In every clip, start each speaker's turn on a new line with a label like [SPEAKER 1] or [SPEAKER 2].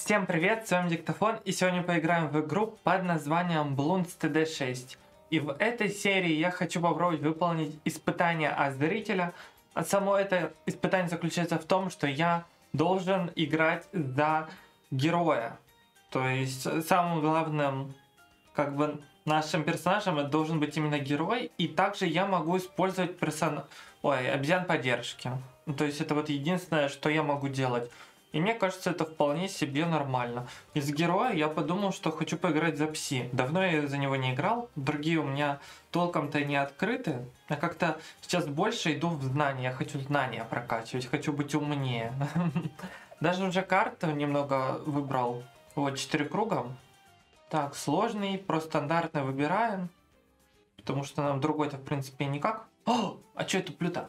[SPEAKER 1] Всем привет, с вами Диктофон, и сегодня поиграем в игру под названием Bloons TD 6. И в этой серии я хочу попробовать выполнить испытание от зрителя. А само это испытание заключается в том, что я должен играть за героя. То есть самым главным нашим персонажем это должен быть именно герой. И также я могу использовать обезьян поддержки. То есть это вот единственное, что я могу делать. И мне кажется, это вполне себе нормально. Из героя я подумал, что хочу поиграть за Пси. Давно я за него не играл, другие у меня толком-то не открыты. Я как-то сейчас больше иду в знания, я хочу знания прокачивать, хочу быть умнее. Даже уже карту немного выбрал. Вот 4 круга. Так, сложный, просто стандартный выбираем. Потому что нам другой-то в принципе никак. О, а что это плюта?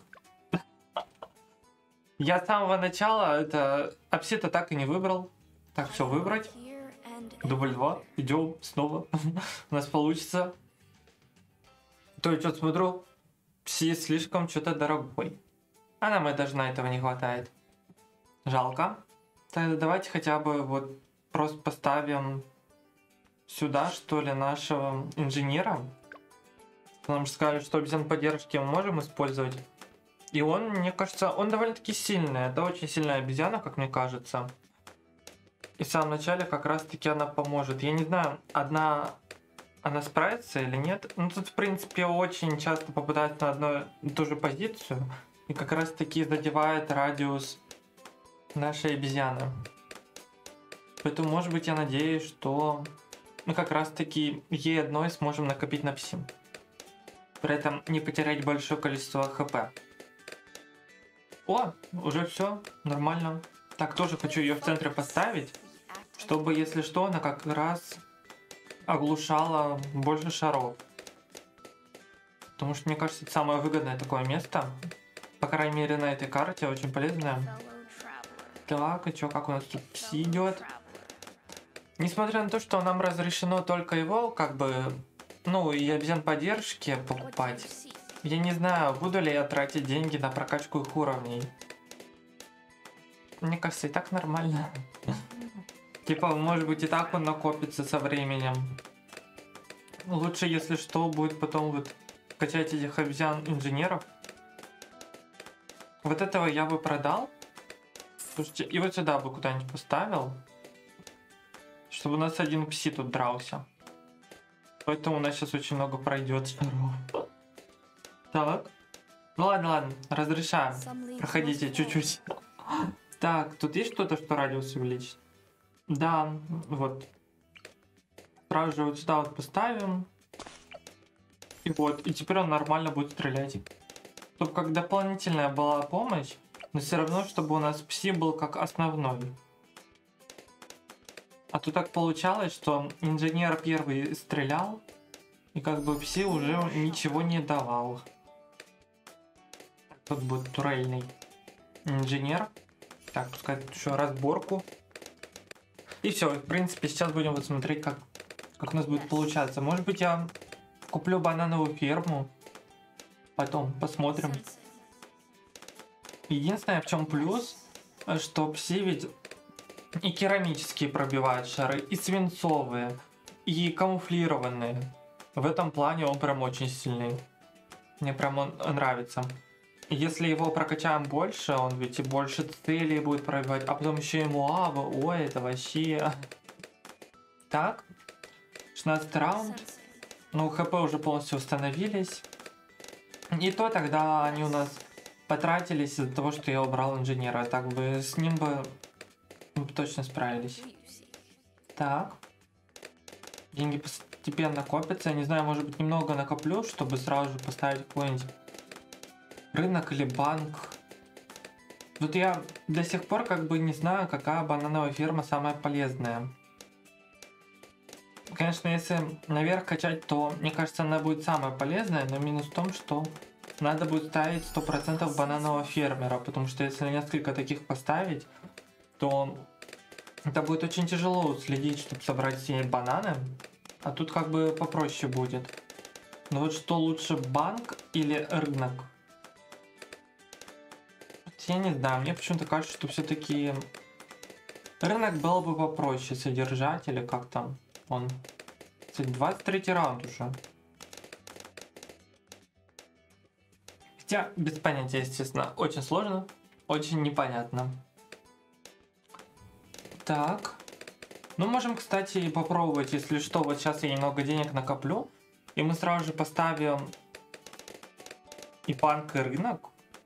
[SPEAKER 1] Я с самого начала это Апси-то так и не выбрал. Так, все, выбрать. Дубль 2. Идем снова. У нас получится. То есть, что смотрю, Пси слишком что-то дорогой. А нам и даже на этого не хватает. Жалко. Тогда давайте хотя бы вот просто поставим сюда, что ли, нашего инженера. Нам же сказали, что обезьян поддержки мы можем использовать. И он, мне кажется, он довольно-таки сильный. Это очень сильная обезьяна, как мне кажется. И в самом начале как раз-таки она поможет. Я не знаю, она справится или нет. Ну, тут, в принципе, очень часто попадает на одну и ту же позицию. И как раз-таки задевает радиус нашей обезьяны. Поэтому, может быть, я надеюсь, что мы как раз-таки ей одной сможем накопить на Пси. При этом не потерять большое количество хп. О, уже все, нормально. Так, тоже хочу ее в центре поставить, чтобы, если что, она как раз оглушала больше шаров. Потому что, мне кажется, это самое выгодное такое место. По крайней мере, на этой карте очень полезное. Так, и что, как у нас тут Пси идет? Несмотря на то, что нам разрешено только его, и обезьян поддержки покупать. Я не знаю, буду ли я тратить деньги на прокачку их уровней. Мне кажется, и так нормально. Типа, может быть, и так он накопится со временем. Лучше, если что, будет потом вот качать этих обезьян-инженеров. Вот этого я бы продал. Слушайте, и вот сюда бы куда-нибудь поставил. Чтобы у нас один Пси тут дрался. Поэтому у нас сейчас очень много пройдет шаров. Так. Ну ладно, разрешаем. Проходите чуть-чуть. Так, тут есть что-то, что радиус увеличит? Да, вот. Сразу же вот сюда вот поставим. И вот, и теперь он нормально будет стрелять. Чтобы как дополнительная была помощь, но все равно, чтобы у нас Пси был как основной. А то так получалось, что инженер первый стрелял, и Пси уже ничего не давал. Тут будет турельный инженер. Так, пускай еще разборку. И все, в принципе, сейчас будем вот смотреть, как у нас будет получаться. Может быть, я куплю банановую ферму. Потом посмотрим. Единственное, в чем плюс, что Пси ведь и керамические пробивают шары, и свинцовые, и камуфлированные. В этом плане он прям очень сильный. Мне прям он нравится. Если его прокачаем больше, он ведь и больше целей будет пробивать, а потом еще и муавы. Ой, это вообще... Так, 16 раунд. Ну, хп уже полностью установились. И то тогда они у нас потратились из-за того, что я убрал инженера. Так бы с ним бы мы бы точно справились. Так. Деньги постепенно копятся. Я не знаю, может быть, немного накоплю, чтобы сразу же поставить какой-нибудь рынок или банк. Вот я до сих пор не знаю, какая банановая ферма самая полезная. Конечно, если наверх качать, то, мне кажется, она будет самая полезная, но минус в том, что надо будет ставить 100% бананового фермера, потому что если несколько таких поставить, то это будет очень тяжело следить, чтобы собрать все бананы, а тут попроще будет. Но вот что лучше, банк или рынок? Я не знаю, мне почему-то кажется, что все-таки Рынок было бы попроще содержать, или как там он. 23 раунд уже. Хотя, без понятия, естественно, очень сложно, очень непонятно. Так. Ну, можем, кстати, попробовать, если что, вот сейчас я немного денег накоплю, и мы сразу же поставим и банк, и рынок.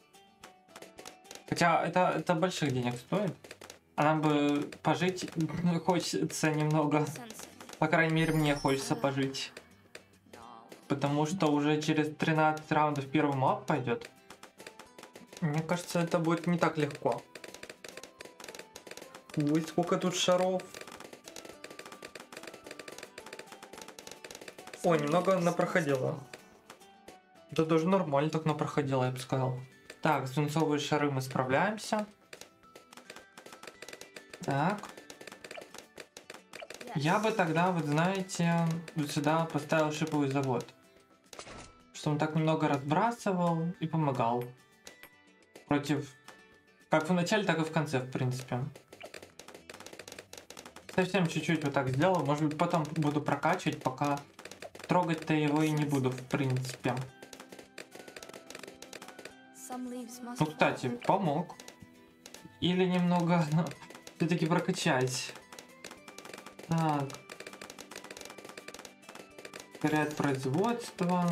[SPEAKER 1] Хотя это больших денег стоит. А нам бы пожить хочется немного. По крайней мере, мне хочется пожить. Потому что уже через 13 раундов первый мап пойдет. Мне кажется, это будет не так легко. Ой, сколько тут шаров. Ой, немного напроходило. Это тоже нормально так напроходило, я бы сказал. Так, свинцовые шары мы справляемся. Так. Я бы тогда, вот знаете, вот сюда поставил шиповый завод. Чтобы он так немного разбрасывал и помогал. Против... Как в начале, так и в конце, в принципе. Совсем чуть-чуть вот так сделал. Может быть, потом буду прокачивать, пока трогать-то его и не буду, в принципе. Ну, кстати, помог. Или немного все-таки прокачать. Так. Ускоряет производство.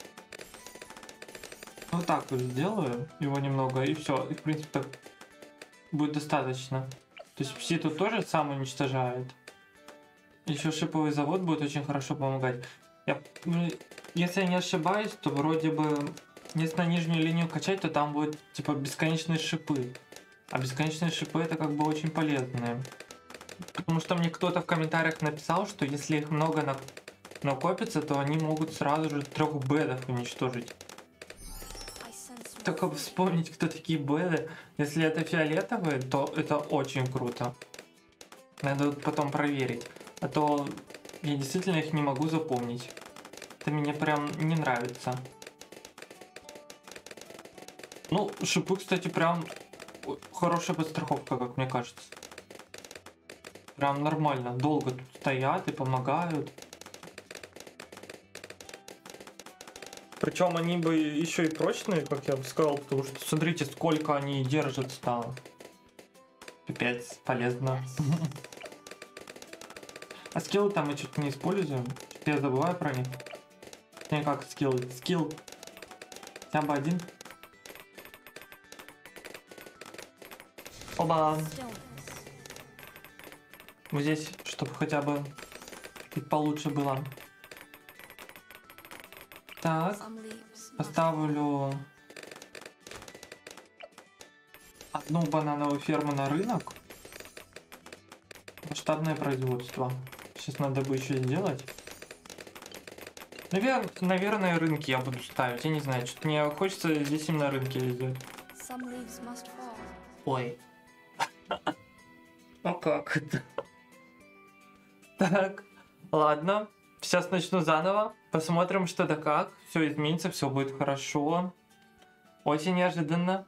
[SPEAKER 1] Вот так вот сделаю его немного, и все. И, в принципе, будет достаточно. То есть пси тут тоже сам уничтожает. Еще шиповый завод будет очень хорошо помогать. Если я не ошибаюсь, то вроде бы, если на нижнюю линию качать, то там будет типа бесконечные шипы. А бесконечные шипы это как бы очень полезные. Потому что мне кто-то в комментариях написал, что если их много накопится, то они могут сразу же 3 бэдов уничтожить. Только вспомнить, кто такие бэды. Если это фиолетовые, то это очень круто. Надо потом проверить. А то я действительно их не могу запомнить. Это мне прям не нравится. Ну, шипы, кстати, прям хорошая подстраховка, как мне кажется. Прям нормально. Долго тут стоят и помогают. Причем они бы еще и прочные, как я бы сказал, потому что смотрите, сколько они держат там. Пипец, полезно. А скиллы там мы что-то не используем. Что-то я забываю про них. Не, как скиллы. Скилл. Хотя бы один. Оба. Вот здесь, чтобы хотя бы получше было. Так. Поставлю одну банановую ферму на рынок. Масштабное производство. Сейчас надо бы еще сделать. Наверное, рынки я буду ставить. Я не знаю, что-то мне хочется здесь именно рынки сделать. Ой. А как это? Так, ладно. Сейчас начну заново. Посмотрим, что да как. Все изменится, все будет хорошо. Очень неожиданно.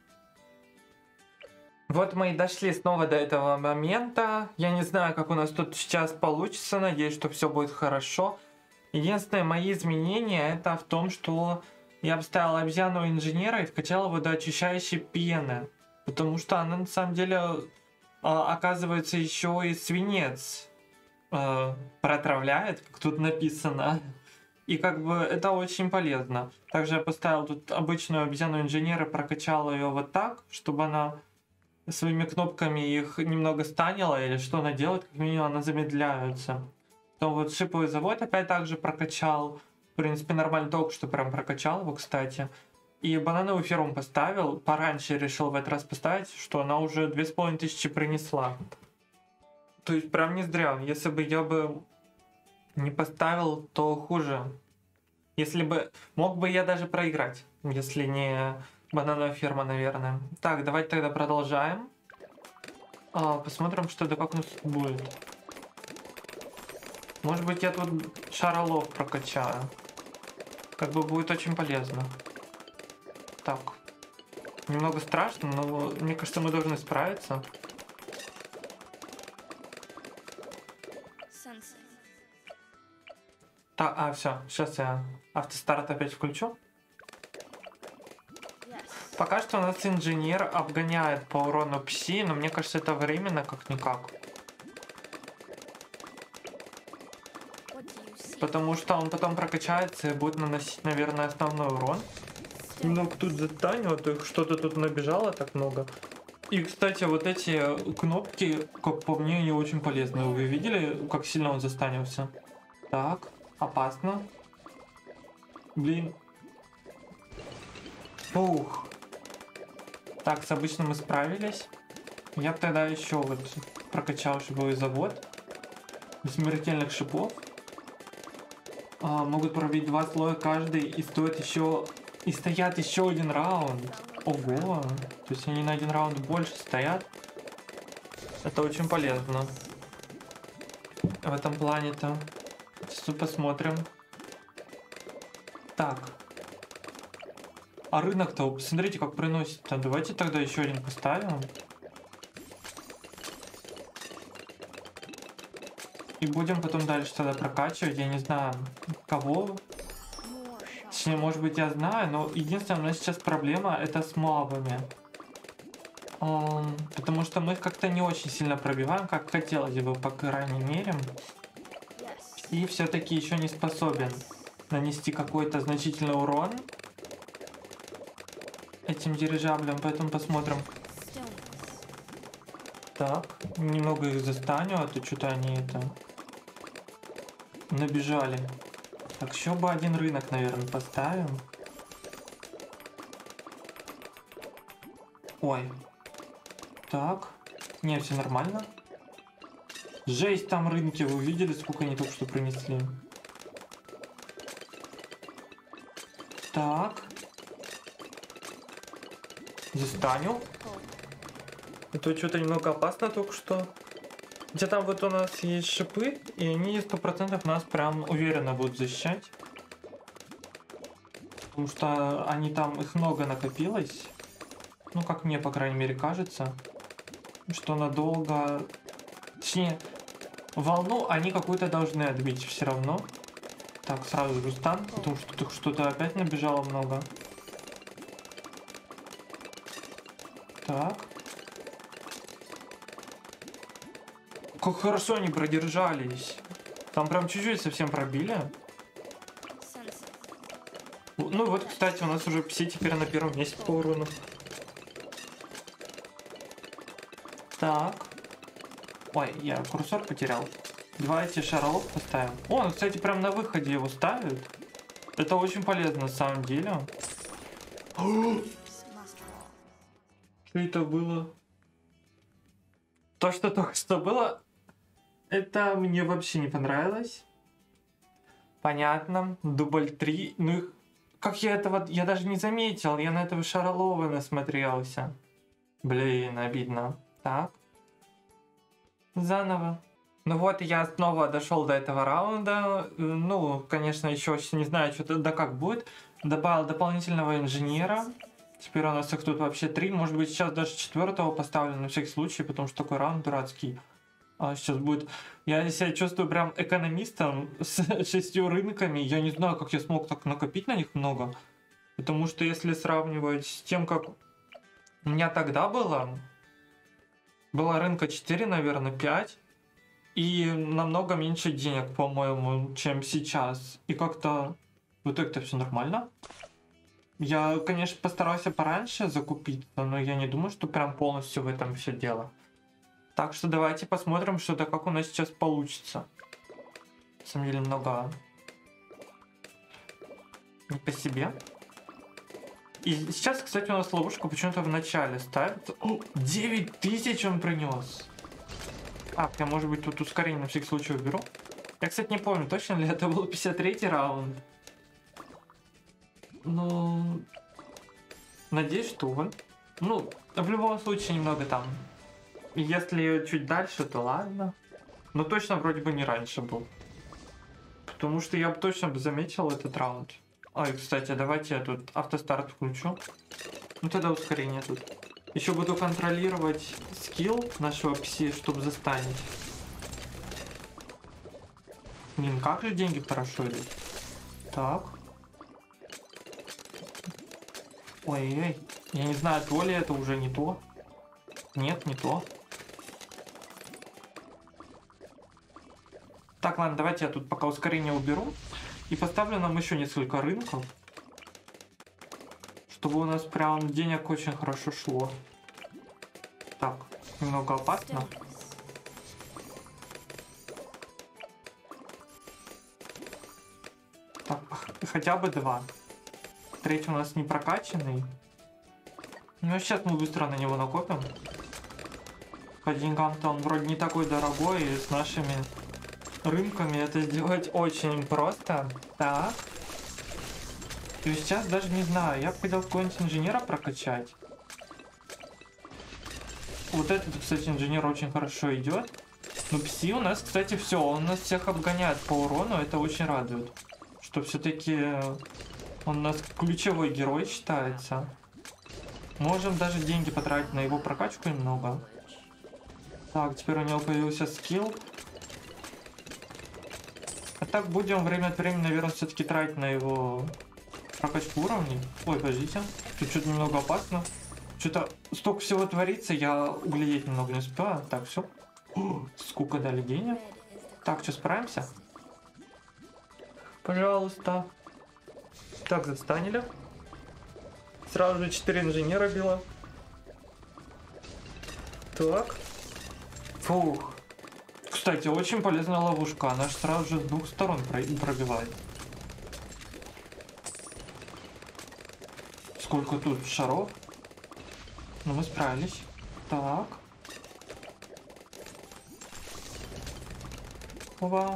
[SPEAKER 1] Вот мы и дошли снова до этого момента. Я не знаю, как у нас тут сейчас получится. Надеюсь, что все будет хорошо. Единственное, мои изменения это в том, что я вставил обезьяну инженера и вкачал водоочищающей пены. Потому что она на самом деле оказывается еще и свинец протравляет, как тут написано. И как бы это очень полезно. Также я поставил тут обычную обезьяну инженера, прокачал ее вот так, чтобы она своими кнопками их немного станила, или что она делает, как минимум она замедляется. Потом вот шиповый завод опять также прокачал. В принципе, нормально, только что прям прокачал его, кстати. И банановую ферму поставил. Пораньше решил в этот раз поставить, что она уже 2500 принесла. То есть прям не зря. Если бы я бы не поставил, то хуже. Если бы... Мог бы я даже проиграть, если не банановая ферма, наверное. Так, давайте тогда продолжаем. Посмотрим, что да как у нас будет. Может быть, я тут шаролов прокачаю. Как бы будет очень полезно. Так. Немного страшно, но мне кажется, мы должны справиться. Все, сейчас я автостарт опять включу. Пока что у нас инженер обгоняет по урону пси, но мне кажется, это временно как-никак. Потому что он потом прокачается и будет наносить, наверное, основной урон. Ну, тут застанет, что-то тут набежало так много. И, кстати, вот эти кнопки, как по мне, они очень полезны. Вы видели, как сильно он застанился? Так, опасно. Блин. Фух. Так, с обычным мы справились. Я бы тогда еще вот прокачал шиповой завод. Смертельных шипов. Могут пробить 2 слоя каждый и стоят еще... И стоят еще один раунд. Ого. То есть они на один раунд больше стоят. Это очень полезно. В этом плане-то. Сейчас посмотрим. Так. А рынок-то, посмотрите, как приносит-то. Давайте тогда еще один поставим. И будем потом дальше тогда прокачивать. Я не знаю, кого. Точнее, может быть, я знаю, но единственная у нас сейчас проблема это с мобами. Потому что мы их как-то не очень сильно пробиваем, как хотелось бы, по крайней мере. И все-таки еще не способен нанести какой-то значительный урон этим дирижаблем, поэтому посмотрим. Так, немного их застаню, а то что-то они это набежали. Так, еще бы один рынок, наверное, поставим. Ой. Так. Не, все нормально. Жесть, там рынки. Вы видели, сколько они только что принесли? Так. Застанил. Это что-то немного опасно только что. Где там вот у нас есть шипы, и они 100% нас прям уверенно будут защищать. Потому что они там, их много накопилось. Ну, как мне, по крайней мере, кажется. Что надолго... Точнее, волну они какую-то должны отбить все равно. Так, сразу же стан, потому что тут что-то опять набежало много. Так. Как хорошо они продержались. Там прям чуть-чуть совсем пробили. Ну вот, кстати, у нас уже пси теперь на первом месте по урону. Так. Ой, я курсор потерял. Давайте шаролов поставим. О, ну, кстати, прям на выходе его ставят. Это очень полезно на самом деле. Что это было? То, что только что было, это мне вообще не понравилось. Понятно. Дубль 3. Ну, как я этого... Я даже не заметил. Я на этого Шаролова насмотрелся. Блин, обидно. Так. Заново. Ну вот, я снова дошел до этого раунда. Ну, конечно, еще не знаю, что-то да как будет. Добавил дополнительного инженера. Теперь у нас их тут вообще 3. Может быть, сейчас даже 4-го поставлю на всякий случай, потому что такой раунд дурацкий. А сейчас будет... Я себя чувствую прям экономистом с 6 рынками. Я не знаю, как я смог так накопить на них много. Потому что если сравнивать с тем, как у меня тогда было рынка 4, наверное, 5. И намного меньше денег, по-моему, чем сейчас. И как-то вот это все нормально. Я, конечно, постарался пораньше закупиться, но я не думаю, что прям полностью в этом все дело. Так что давайте посмотрим, что-то как у нас сейчас получится. На самом деле много не по себе. И сейчас, кстати, у нас ловушка почему-то в начале ставит. О, 9000 он принес. Я, может быть, тут ускорение на всякий случай уберу. Я, кстати, не помню, точно ли это был 53-й раунд. Ну, надеюсь, что он. Ну, в любом случае, немного там. Если чуть дальше, то ладно. Но точно вроде бы не раньше был. Потому что я бы точно заметил этот раунд. Ой, кстати, давайте я тут автостарт включу. Ну, тогда ускорение тут. Еще буду контролировать скилл нашего пси, чтобы застанить. Блин, как же деньги хорошо идут. Так. Ой-ой. Я не знаю, то ли это уже не то. Нет, не то. Так, ладно, давайте я тут пока ускорение уберу. И поставлю нам еще несколько рынков. Чтобы у нас прям денег очень хорошо шло. Так, немного опасно. Так, хотя бы 2. Третий у нас не прокачанный. Ну, сейчас мы быстро на него накопим. По деньгам-то он вроде не такой дорогой, и с нашими рынками это сделать очень просто. Так. И сейчас даже не знаю, я бы хотел какого-нибудь инженера прокачать. Вот этот, кстати, инженер очень хорошо идет. Но пси у нас, кстати, все, он нас всех обгоняет по урону, это очень радует. Что все-таки он у нас ключевой герой считается. Можем даже деньги потратить на его прокачку немного. Так, теперь у него появился скилл. А так будем время от времени, наверное, все-таки тратить на его прокачку уровней. Ой, подождите. Тут что-то немного опасно. Что-то столько всего творится, я углядеть немного не успела. Так, все. Сколько дали денег. Так, что, справимся? Пожалуйста. Так, застанили. Сразу же 4 инженера било. Так. Фух. Кстати, очень полезная ловушка. Она же сразу же с 2 сторон пробивает. Сколько тут шаров? Ну, мы справились. Так. Ова.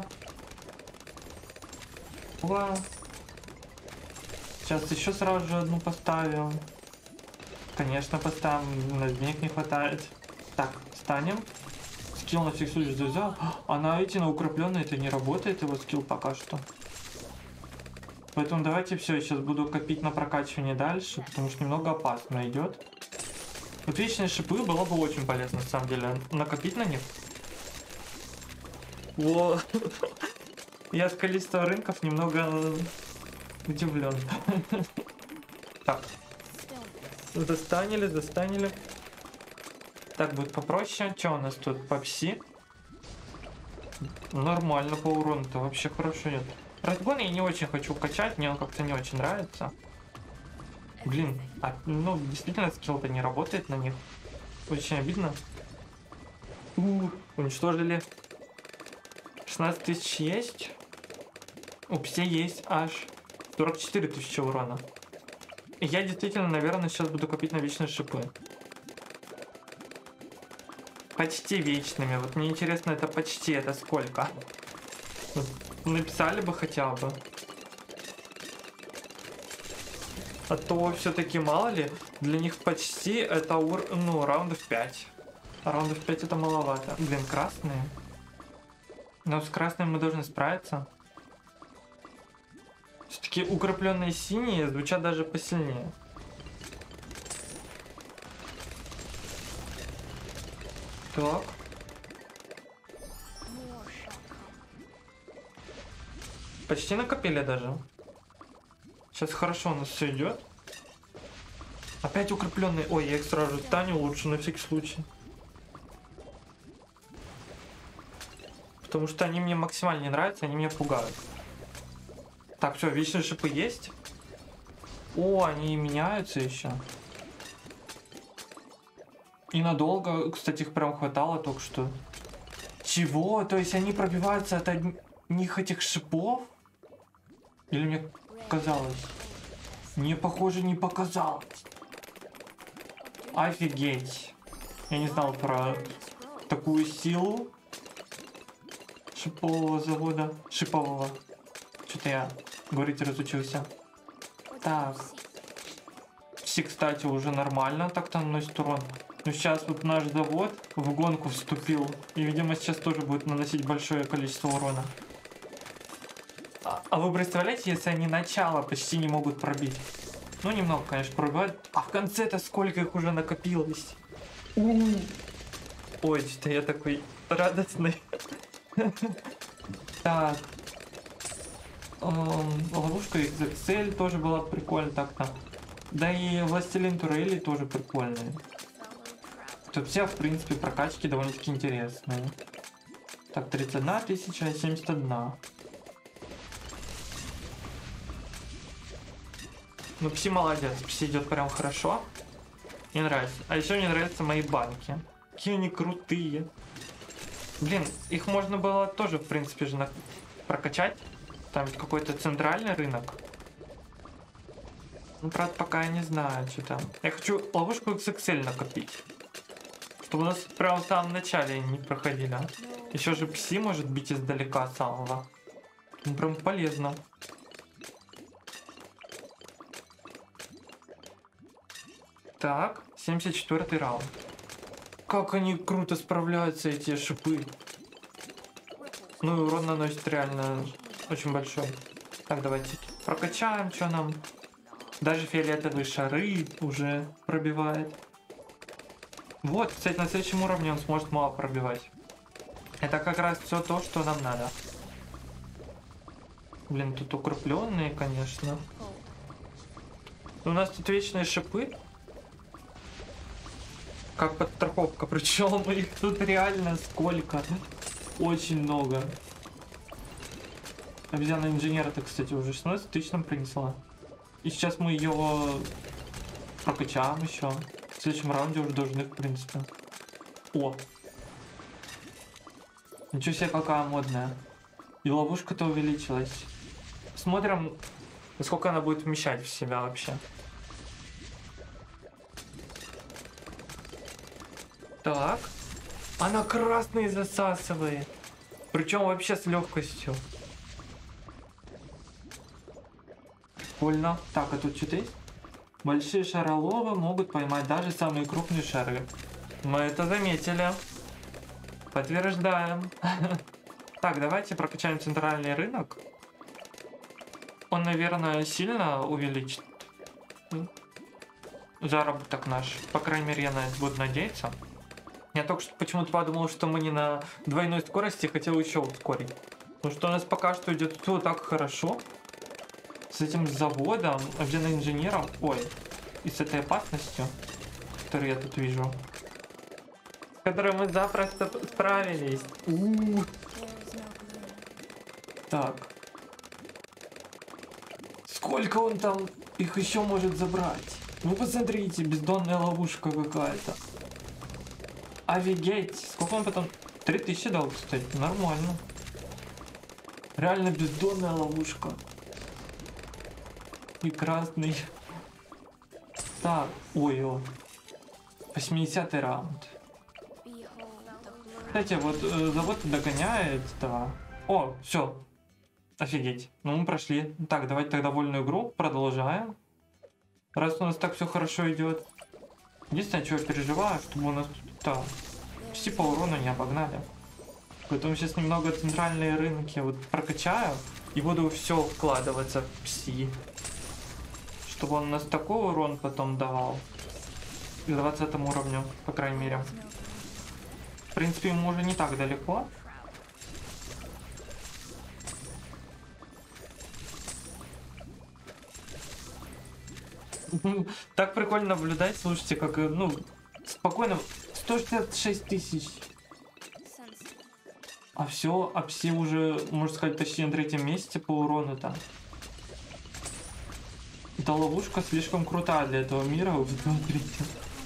[SPEAKER 1] Ова. Сейчас еще сразу же одну поставим. Конечно, поставим. У нас денег не хватает. Так, встанем. Скилл на всех случаев взял. А на эти, на укрепленные, это не работает, его скилл пока что. Поэтому давайте все, сейчас буду копить на прокачивание дальше, потому что немного опасно идет. Вот вечные шипы было бы очень полезно, на самом деле, накопить на них. Во. Я с количества рынков немного удивлен. Так. Застанили. Так, будет попроще. Что у нас тут по пси? Нормально по урону-то, вообще хорошо идет. Разгон я не очень хочу качать, мне он как-то не очень нравится. Блин, ну действительно скилл-то не работает на них. Очень обидно. Уничтожили. 16 тысяч есть. У пси есть аж 44 тысячи урона. И я действительно, наверное, сейчас буду копить на вечные шипы. Почти вечными. Вот мне интересно, это почти, это сколько? Написали бы хотя бы. А то все-таки мало ли, для них почти это ну, раундов 5. Раундов 5 это маловато. Блин, красные. Но с красными мы должны справиться. Все-таки укрепленные синие звучат даже посильнее. Так. Почти накопили даже. Сейчас хорошо у нас все идет. Опять укрепленные. Ой, я их сразу же стану лучше на всякий случай. Потому что они мне максимально не нравятся, они меня пугают. Так, все, вечные шипы есть. О, они меняются еще. И надолго, кстати, их прям хватало только что. Чего? То есть они пробиваются от одних этих шипов? Или мне казалось? Мне, похоже, не показалось. Офигеть. Я не знал про такую силу шипового завода. Шипового. Что-то я говорить разучился. Так. Все, кстати, уже нормально так-то наносит урон. Но сейчас вот наш завод в гонку вступил. И, видимо, сейчас тоже будет наносить большое количество урона. А вы представляете, если они начало почти не могут пробить? Ну, немного, конечно, пробивают. А в конце-то сколько их уже накопилось? Ой, что-то я такой радостный. Так, Ловушка XXL тоже была прикольно так-то. Да и Властелин Турелей тоже прикольные. Тут все, в принципе, прокачки довольно-таки интересные. Так, 31 тысяча, 71. Ну, Пси молодец, Пси идет прям хорошо. Мне нравится. А еще мне нравятся мои банки. Какие они крутые. Блин, их можно было тоже, в принципе, же прокачать. Там ведь какой-то центральный рынок. Ну, правда, пока я не знаю, что там. Я хочу ловушку XXL накопить. Чтобы у нас прямо в самом начале не проходили. Еще же Пси может бить издалека самого. Ну, прям полезно. Так, 74-й раунд. Как они круто справляются, эти шипы. Ну и урон наносит реально очень большой. Так, давайте прокачаем, что нам. Даже фиолетовые шары уже пробивает. Вот, кстати, на следующем уровне он сможет мало пробивать. Это как раз все то, что нам надо. Блин, тут укрепленные, конечно. У нас тут вечные шипы. Как подстраховка, причем их тут реально сколько. Очень много. Обезьяна инженера-то, кстати, уже 16 тысяч нам принесла. И сейчас мы ее прокачаем еще. В следующем раунде уже должны, в принципе. О! Ничего себе, какая модная. И ловушка-то увеличилась. Смотрим, насколько она будет вмещать в себя вообще. Так. Она красный засасывает. Причем вообще с легкостью. Прикольно. Так, а тут что-то есть? Большие шароловы могут поймать даже самые крупные шары. Мы это заметили. Подтверждаем. Так, давайте прокачаем центральный рынок. Он, наверное, сильно увеличит заработок наш. По крайней мере, я на это буду надеяться. Я только что почему-то подумал, что мы не на двойной скорости, хотел еще ускорить. Потому что у нас пока что идет все так хорошо. С этим заводом, объединенным инженером, ой, и с этой опасностью, которую я тут вижу. С которой мы запросто справились. Так. Сколько он там их еще может забрать? Вы посмотрите, бездонная ловушка какая-то. Офигеть. Сколько он потом? 3000 дал, кстати. Нормально. Реально бездонная ловушка. И красный. Так, ой-ой. 80-й раунд. Кстати, вот завод догоняет, да. О, все. Офигеть. Ну, мы прошли. Так, давайте тогда вольную игру продолжаем. Раз у нас так все хорошо идет. Единственное, что я переживаю, чтобы у нас тут Пси по урону не обогнали. Поэтому сейчас немного центральные рынки вот прокачаю и буду все вкладываться в Пси. Чтобы он у нас такой урон потом давал. К 20 уровню, по крайней мере. В принципе, ему уже не так далеко. Так прикольно наблюдать, слушайте, как, ну, спокойно. 166 тысяч. А все, а Пси уже, можно сказать, почти на 3-м месте по урону там. Эта ловушка слишком крутая для этого мира, вы смотрите.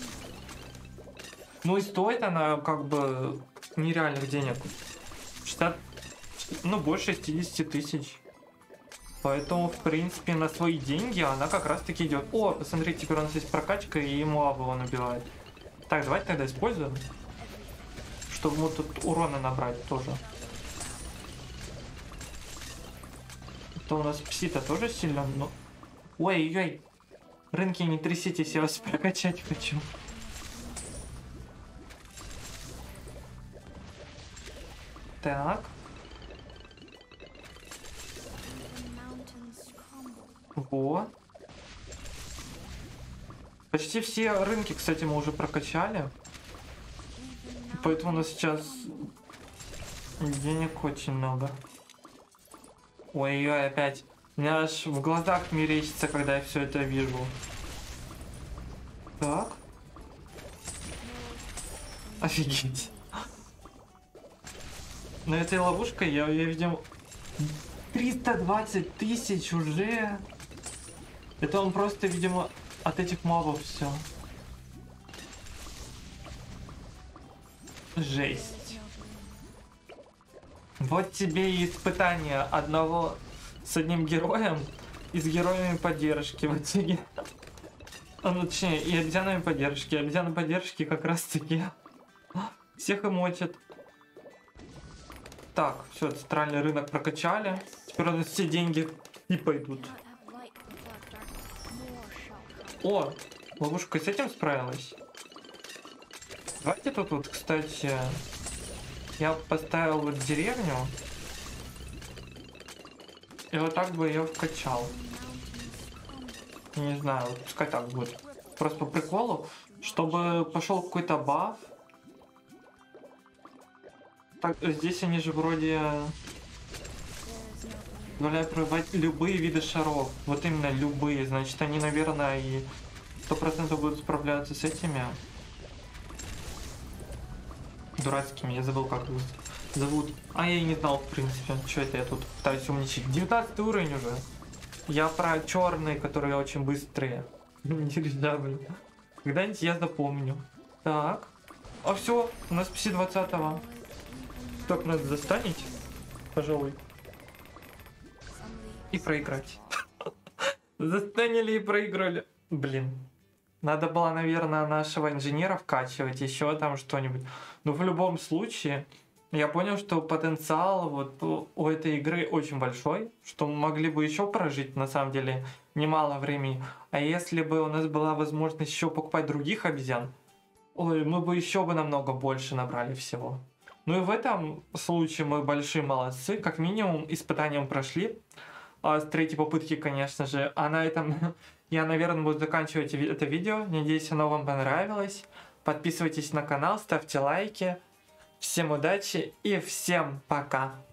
[SPEAKER 1] Ну и стоит она как бы нереальных денег. 60, ну больше 60 тысяч. Поэтому, в принципе, на свои деньги она как раз таки идет. О, посмотрите, теперь у нас есть прокачка и Муаб его набивает. Так, давайте тогда используем. Чтобы мы тут урона набрать тоже. Это у нас Пси-то тоже сильно, но... Ой-ой-ой. Рынки, не тряситесь, я вас прокачать хочу. Так. Во. Почти все рынки, кстати, мы уже прокачали. Поэтому у нас сейчас денег очень много. Ой-ой, опять. У меня аж в глазах мерещится, когда я все это вижу. Так. Офигеть. Но этой ловушкой я видим 320 тысяч уже. Это он просто, видимо, от этих мобов все. Жесть. Вот тебе и испытание одного с одним героем и с героями поддержки. Вот тебе. Ну, точнее, и обезьянами поддержки. Обезьяны поддержки как раз таки всех эмотят. Так, все, центральный рынок прокачали. Теперь у нас все деньги и пойдут. О, ловушка с этим справилась. Давайте тут вот, кстати, я поставил вот деревню. И вот так бы ее вкачал. Не знаю, вот пускай так будет. Просто по приколу, чтобы пошел какой-то баф. Так, здесь они же вроде позволяют пробивать любые виды шаров. Вот именно любые. Значит, они, наверное, и 100% будут справляться с этими дурацкими. Я забыл, как их зовут. А я и не знал, в принципе. Что это я тут пытаюсь умничать? 19 уровень уже. Я про черные, которые очень быстрые. Нельзя, блин. Когда-нибудь я запомню. Так. А все, у нас почти 20-го. Так, надо застанить, пожалуй. И проиграть. Застанили и проиграли. Блин. Надо было, наверное, нашего инженера вкачивать, еще там что-нибудь. Но в любом случае, я понял, что потенциал вот у этой игры очень большой, что мы могли бы еще прожить, на самом деле, немало времени. А если бы у нас была возможность еще покупать других обезьян, ой, мы бы еще бы намного больше набрали всего. Ну и в этом случае мы большие молодцы, как минимум испытанием прошли. С третьей попытки, конечно же. А на этом я, наверное, буду заканчивать это видео. Надеюсь, оно вам понравилось. Подписывайтесь на канал, ставьте лайки. Всем удачи и всем пока!